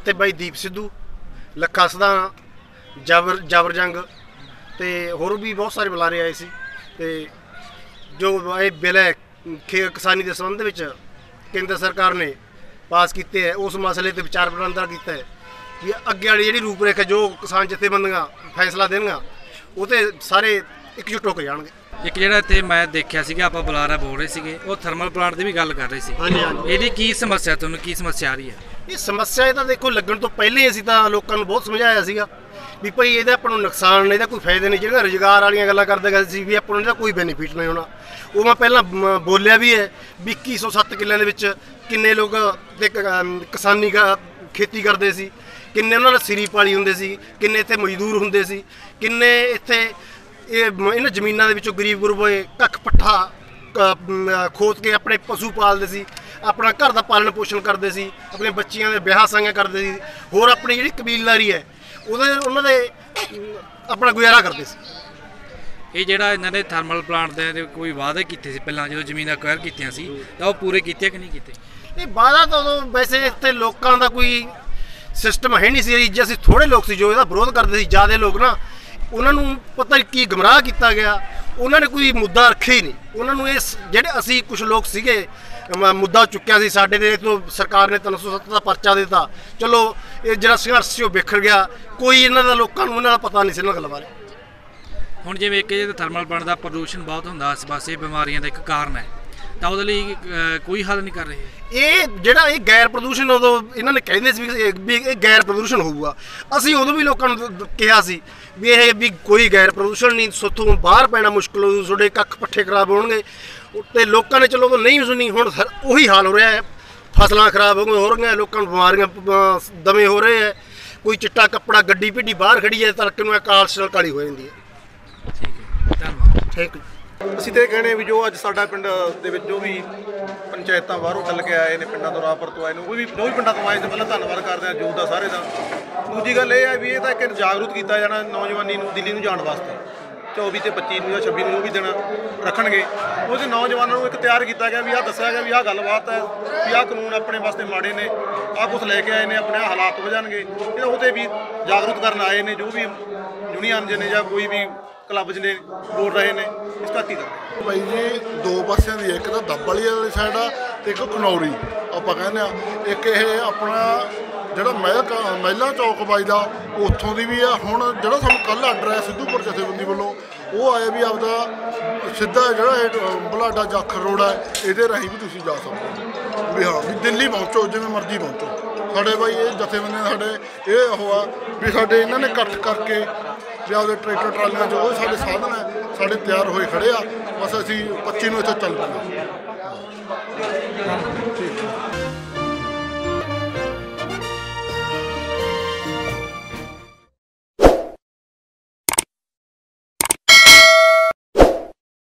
ਤੇ ਬਾਈ ਦੀਪ ਸਿੱਧੂ, ਲੱਖਾ ਸਧਾਣਾ, ਜਾਬਰ ਜੰਗ ਤੇ ਹੋਰ ਵੀ ਬਹੁਤ ਸਾਰੇ ਬੁਲਾਰੇ ਆਏ ਸੀ। ਤੇ ਜੋ ਇਹ ਬਿੱਲ ਹੈ ਕਿਸਾਨੀ ਦੇ ਸੰਬੰਧ ਵਿੱਚ ਕੇਂਦਰ ਸਰਕਾਰ ਨੇ ਪਾਸ ਕੀਤੇ है, उस मसले पर विचार वटांदरा किया है कि अगे वाली जी रूपरेखा जो किसान जथेबंदियां फैसला देणगियां वो तो सारे एकजुट होकर जाएंगे। एक ਜਿਹੜਾ ਇੱਥੇ ਮੈਂ ਦੇਖਿਆ ਸੀਗਾ ਆਪਾਂ ਬੁਲਾਰਾ ਬੋਲ ਰਹੇ ਸੀਗੇ ਉਹ ਥਰਮਲ ਪਲਾਂਟ ਦੀ ਵੀ ਗੱਲ ਕਰ ਰਹੇ ਸੀ। ਹਾਂਜੀ ਹਾਂਜੀ। ਇਹਦੀ ਕੀ ਸਮੱਸਿਆ, ਤੁਹਾਨੂੰ ਕੀ ਸਮੱਸਿਆ ਆ ਰਹੀ ਹੈ? ਇਹ ਸਮੱਸਿਆ ਇਹਦਾ ਦੇਖੋ ਲੱਗਣ ਤੋਂ ਪਹਿਲੇ ਹੀ ਅਸੀਂ ਤਾਂ ਲੋਕਾਂ ਨੂੰ ਬਹੁਤ ਸਮਝਾਇਆ ਸੀਗਾ ਵੀ ਭਾਈ ਇਹਦਾ ਆਪਾਂ ਨੂੰ ਨੁਕਸਾਨ ਇਹਦਾ ਕੋਈ ਫਾਇਦਾ ਨਹੀਂ। ਜਿਹੜੀਆਂ ਰੁਜ਼ਗਾਰ ਵਾਲੀਆਂ ਗੱਲਾਂ ਕਰਦੇ ਗਏ ਸੀ ਵੀ ਆਪਾਂ ਨੂੰ ਇਹਦਾ ਕੋਈ ਬੈਨੀਫਿਟ ਨਹੀਂ ਹੋਣਾ, ਉਹ ਮੈਂ ਪਹਿਲਾਂ ਬੋਲਿਆ ਵੀ ਹੈ ਵੀ 2107 ਕਿੱਲਿਆਂ ਦੇ ਵਿੱਚ ਕਿੰਨੇ ਲੋਕ ਤੇ ਕਿਸਾਨੀ खेती करते सी, किन्ने उन्होंने सिरी पाली होंदे सी, किन्ने इत्थे मजदूर होंदे सी, किन्ने इत्थे इन्हां जमीनां दे विचों गरीब गुरबे कख पट्ठा खोद के अपने पशु पालते सी, अपना घर का पालन पोषण करते सी, अपने बच्चियां दे ब्याह सांगा करते सी, होर अपनी जिहड़ी कबीलदारी है उन्हां दे अपना गुजारा करते सी। ਇਹ ਜਿਹੜਾ ਇਹਨਾਂ ਨੇ ਥਰਮਲ ਪਲਾਂਟ ਦੇ ਕੋਈ ਵਾਅਦੇ ਕੀਤੇ ਸੀ ਪਹਿਲਾਂ ਜਦੋਂ ਜ਼ਮੀਨ ਅਕਵਾਇਰ ਕੀਤੀਆਂ ਸੀ ਤਾਂ ਉਹ ਪੂਰੇ ਕੀਤੇ ਕਿ ਨਹੀਂ ਕੀਤੇ? ਇਹ ਵਾਅਦਾ ਤਾਂ ਉਦੋਂ ਵੈਸੇ ਇੱਥੇ ਲੋਕਾਂ ਦਾ ਕੋਈ ਸਿਸਟਮ ਹੈ ਨਹੀਂ ਸੀ ਜੀ। ਅਸੀਂ ਥੋੜ੍ਹੇ ਲੋਕ ਸੀ ਜੋ ਇਹਦਾ ਵਿਰੋਧ ਕਰਦੇ ਸੀ, ਜ਼ਿਆਦਾ ਲੋਕ ਨਾ ਉਹਨਾਂ ਨੂੰ ਪਤਾ ਕੀ ਗੁੰਮਰਾਹ ਕੀਤਾ ਗਿਆ, ਉਹਨਾਂ ਨੇ ਕੋਈ ਮੁੱਦਾ ਰੱਖਿਆ ਹੀ ਨਹੀਂ। ਉਹਨਾਂ ਨੂੰ ਇਹ ਜਿਹੜੇ ਅਸੀਂ ਕੁਝ ਲੋਕ ਸੀਗੇ ਮੁੱਦਾ ਚੁੱਕਿਆ ਸੀ ਸਾਡੇ ਦੇ ਤੋਂ ਸਰਕਾਰ ਨੇ 307 ਦਾ ਪਰਚਾ ਦਿੱਤਾ, ਚਲੋ ਇਹ ਜਿਹੜਾ ਸੰਘਰਸ਼ ਸੀ ਉਹ ਵਿਖਰ ਗਿਆ, ਕੋਈ ਇਹਨਾਂ ਦਾ ਲੋਕਾਂ ਨੂੰ ਉਹਨਾਂ ਦਾ ਪਤਾ ਨਹੀਂ ਸੀ ਇਹਨਾਂ ਗੱਲਾਂ ਬਾਰੇ। ਹੁਣ ਜਿਵੇਂ ਇੱਕ ਥਰਮਲ ਪਲਾਂਟ ਦਾ ਪ੍ਰਦੂਸ਼ਣ ਬਹੁਤ ਹੁੰਦਾ ਆਸ ਪਾਸੇ ਬਿਮਾਰੀਆਂ ਦਾ ਇੱਕ ਕਾਰਨ ਹੈ ਤਾਂ ਉਹਦੇ ਲਈ ਕੋਈ ਹੱਲ ਨਹੀਂ ਕਰ ਰਹੇ। ਇਹ ਜਿਹੜਾ ਇਹ ਗੈਰ ਪ੍ਰਦੂਸ਼ਣ ਉਦੋਂ ਇਹਨਾਂ ਨੇ ਕਹਿੰਦੇ ਸੀ ਵੀ ਇਹ ਗੈਰ ਪ੍ਰਦੂਸ਼ਣ ਹੋਊਗਾ, ਅਸੀਂ ਉਦੋਂ ਵੀ ਲੋਕਾਂ ਨੂੰ ਕਿਹਾ ਸੀ ਵੀ ਇਹ ਵੀ ਕੋਈ ਗੈਰ ਪ੍ਰਦੂਸ਼ਣ ਨਹੀਂ, ਸੋਥੋਂ ਬਾਹਰ ਪੈਣਾ ਮੁਸ਼ਕਿਲ ਹੋਊ, ਤੁਹਾਡੇ ਕੱਖ ਪੱਠੇ ਖਰਾਬ ਹੋਣਗੇ। ਤੇ ਲੋਕਾਂ ਨੇ ਚਲੋ ਉਦੋਂ ਨਹੀਂ ਸੁਣੀ, ਹੁਣ ਉਹੀ ਹਾਲ ਹੋ ਰਿਹਾ ਹੈ, ਫਸਲਾਂ ਖਰਾਬ ਹੋ ਰਹੀਆਂ, ਲੋਕਾਂ ਨੂੰ ਬਿਮਾਰੀਆਂ ਦਮੇ ਹੋ ਰਹੇ ਹੈ, ਕੋਈ ਚਿੱਟਾ ਕੱਪੜਾ ਗੱਡੀ ਭਿੱਡੀ ਬਾਹਰ ਖੜੀ ਹੈ ਤੜਕੇ ਨੂੰ ਕਾਲਸ਼ ਨਾਲ ਕਾਲੀ ਹੋ ਜਾਂਦੀ ਹੈ। ਠੀਕ ਹੈ, ਧੰਨਵਾਦ। Thank you. ਅਸੀਂ ਤਾਂ ਇਹ ਕਹਿੰਦੇ ਵੀ ਜੋ ਅੱਜ ਸਾਡਾ ਪਿੰਡ ਦੇ ਵਿੱਚ ਜੋ ਵੀ ਪੰਚਾਇਤਾਂ ਬਾਹਰੋਂ ਚੱਲ ਕੇ ਆਏ ਨੇ, ਪਿੰਡਾਂ ਤੋਂ ਰਾਹਪੁਰ ਤੋਂ ਆਏ ਨੇ, ਉਹ ਵੀ ਜੋ ਵੀ ਪਿੰਡਾਂ ਤੋਂ ਆਏ ਨੇ ਪਹਿਲਾਂ ਧੰਨਵਾਦ ਕਰਦੇ ਹਾਂ ਜੂਥ ਦਾ ਸਾਰੇ ਦਾ। ਦੂਜੀ ਗੱਲ ਇਹ ਹੈ ਵੀ ਇਹ ਤਾਂ ਇੱਕ ਜਾਗਰੂਕ ਕੀਤਾ ਜਾਣਾ ਨੌਜਵਾਨੀ ਨੂੰ ਦਿੱਲੀ ਨੂੰ ਜਾਣ ਵਾਸਤੇ, 24 ਤੇ 25 ਨੂੰ ਜਾਂ 26 ਨੂੰ ਜੋ ਵੀ ਦਿਨ ਰੱਖਣਗੇ ਉਹਦੇ ਨੌਜਵਾਨਾਂ ਨੂੰ ਇੱਕ ਤਿਆਰ ਕੀਤਾ ਗਿਆ ਵੀ ਆਹ ਦੱਸਿਆ ਗਿਆ ਵੀ ਆਹ ਗੱਲਬਾਤ ਹੈ ਵੀ ਆਹ ਕਾਨੂੰਨ ਆਪਣੇ ਵਾਸਤੇ ਮਾੜੇ ਨੇ, ਆਹ ਕੁਛ ਲੈ ਕੇ ਆਏ ਨੇ, ਆਪਣੇ ਹਾਲਾਤ ਹੋ ਜਾਣਗੇ, ਇਹ ਉਹਦੇ ਵੀ ਜਾਗਰੂਕ ਕਰਨ ਆਏ ਨੇ ਜੋ ਵੀ ਯੂਨੀਅਨ ਨੇ ਜਾਂ ਕੋਈ ਵੀ क्लब ने बोल रहे हैं इस करके कर भाई जी दो पासियां दी, एक तो दब वाली साइड आ ते एक खनौरी आपां कहने एक ये अपना जिहड़ा महिला चौक बजदा उत्थों दी भी आ। हुण जिहड़ा सानूं कल आर्डर आया सिद्धूपुर जथेबंदी वालों वो आया भी आपदा सीधा जिहड़ा बलाडा जाखर रोड है इहदे राहीं भी तुसीं जा सकदे हो भी हाँ भी दिल्ली पहुँचो जिवें मर्जी पहुँचो। साडे भाई ये जथेबंदी साडे ये ओह आ भी साडे इन्हां ने इकट्ठ करके भी आपके ट्रैक्टर ट्रालियां जो साढ़े साधन है साढ़े तैयार होए खड़े आ, बस असीं 25 ਨੂੰ ਇੱਥੇ ਚੱਲ ਪੈਣਾ।